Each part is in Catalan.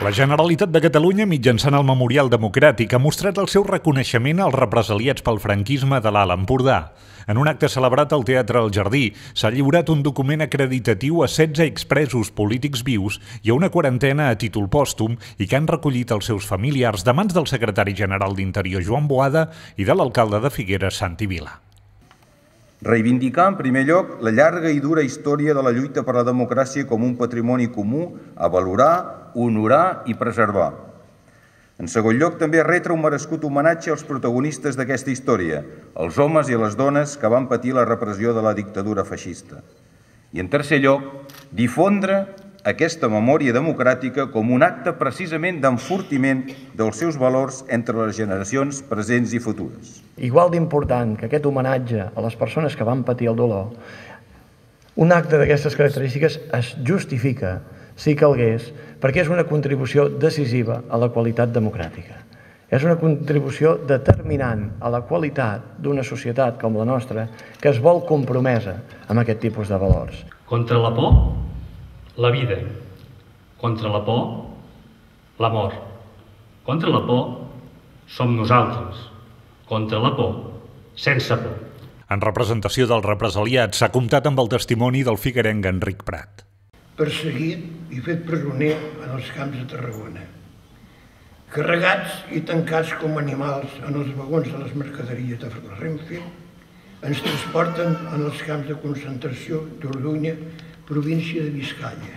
La Generalitat de Catalunya, mitjançant el Memorial Democràtic, ha mostrat el seu reconeixement als represaliats pel franquisme de l'Alt Empordà. En un acte celebrat al Teatre El Jardí, s'ha lliurat un document acreditatiu a 16 expresos polítics vius i a una quarantena a títol pòstum i que han recollit els seus familiars de mans del secretari general d'Interior, Joan Boada, i de l'alcalde de Figueres, Santi Vila. Reivindicar, en primer lloc, la llarga i dura història de la lluita per la democràcia com un patrimoni comú a valorar, honorar i preservar. En segon lloc, també retre un merescut homenatge als protagonistes d'aquesta història, els homes i les dones que van patir la repressió de la dictadura feixista. I en tercer lloc, difondre aquesta memòria democràtica com un acte precisament d'enfortiment dels seus valors entre les generacions presents i futures. Igual d'important que aquest homenatge a les persones que van patir el dolor, un acte d'aquestes característiques es justifica, si calgués, perquè és una contribució decisiva a la qualitat democràtica. És una contribució determinant a la qualitat d'una societat com la nostra que es vol compromesa amb aquest tipus de valors. Contra la por, la vida. Contra la por, la mort. Contra la por, som nosaltres. Contra la por, sense por. En representació dels represaliats s'ha comptat amb el testimoni del figuerenc Enric Prat. Perseguit i fet presoner en els camps de Tarragona. Carregats i tancats com animals en els vagons de les mercaderies de la Renfe, ens transporten en els camps de concentració d'Orduña, província de Biscaia.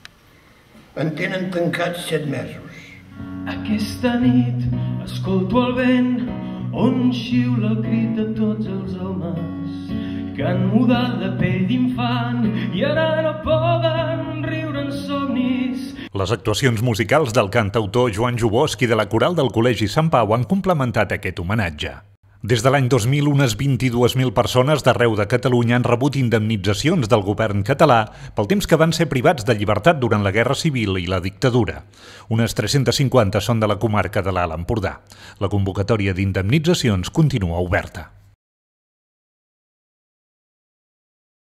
En tenen tancats 7 mesos. Aquesta nit escolto el vent on xiula el crit de tots els homes que han mudat de pell d'infant i ara no poden riure en somnis. Les actuacions musicals del cantautor Joan Jubosc i de la coral del Col·legi Sant Pau han complementat aquest homenatge. Des de l'any 2000, unes 22.000 persones d'arreu de Catalunya han rebut indemnitzacions del govern català pel temps que van ser privats de llibertat durant la Guerra Civil i la dictadura. Unes 350 són de la comarca de l'Alt Empordà. La convocatòria d'indemnitzacions continua oberta.